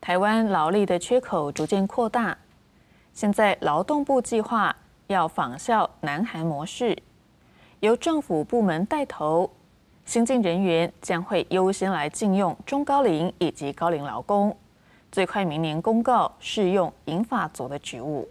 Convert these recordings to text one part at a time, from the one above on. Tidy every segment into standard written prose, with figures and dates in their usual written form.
台湾劳力的缺口逐渐扩大，现在劳动部计划要仿效南韩模式，由政府部门带头，新进人员将会优先来禁用中高龄以及高龄劳工，最快明年公告适用银发族的职务。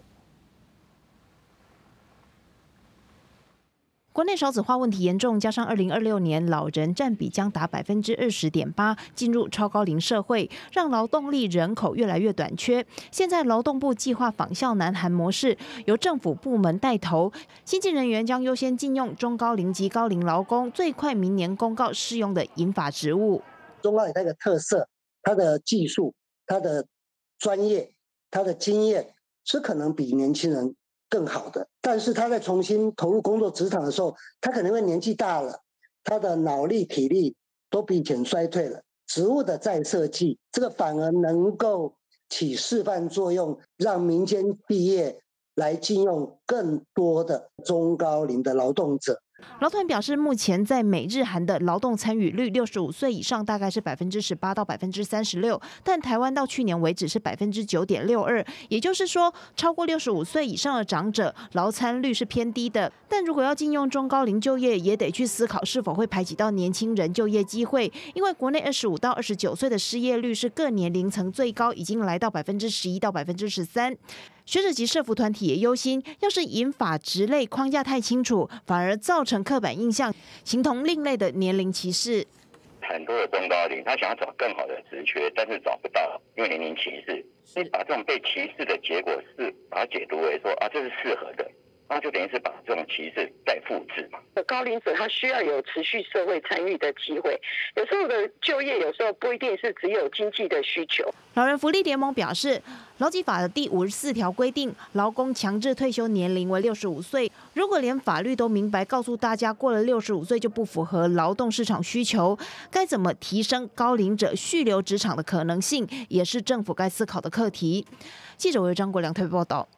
国内少子化问题严重，加上2026年老人占比将达20.8%，进入超高龄社会，让劳动力人口越来越短缺。现在劳动部计划仿效南韩模式，由政府部门带头，新进人员将优先禁用中高龄及高龄劳工，最快明年公告适用的银发职务。 中高龄它的特色、它的技术、它的专业、它的经验是可能比年轻人更好的，但是他在重新投入工作职场的时候，他可能会年纪大了，他的脑力体力都比以前衰退了。职务的再设计，这个反而能够起示范作用，让民间企业来禁用更多的中高龄的劳动者。 劳团表示，目前在美日韩的劳动参与率，65岁以上大概是18%到36%，但台湾到去年为止是9.62%，也就是说，超过65岁以上的长者劳参率是偏低的。但如果要禁用中高龄就业，也得去思考是否会排挤到年轻人就业机会，因为国内25到29岁的失业率是各年龄层最高，已经来到11%到13%。学者及社福团体也忧心，要是银发职类框架太清楚，反而造成刻板印象，形同另类的年龄歧视。 很多的中高龄，他想要找更好的职缺，但是找不到，因为年龄歧视。你把这种被歧视的结果是把它解读为说啊，这是适合的。那就等于是把这种歧视再复制嘛。 高龄者他需要有持续社会参与的机会，有时候的就业有时候不一定是只有经济的需求。 老人福利联盟表示，劳基法的第54条规定，劳工强制退休年龄为65岁。如果连法律都明白告诉大家过了65岁就不符合劳动市场需求，该怎么提升高龄者续留职场的可能性，也是政府该思考的课题。记者为张国良特别报道。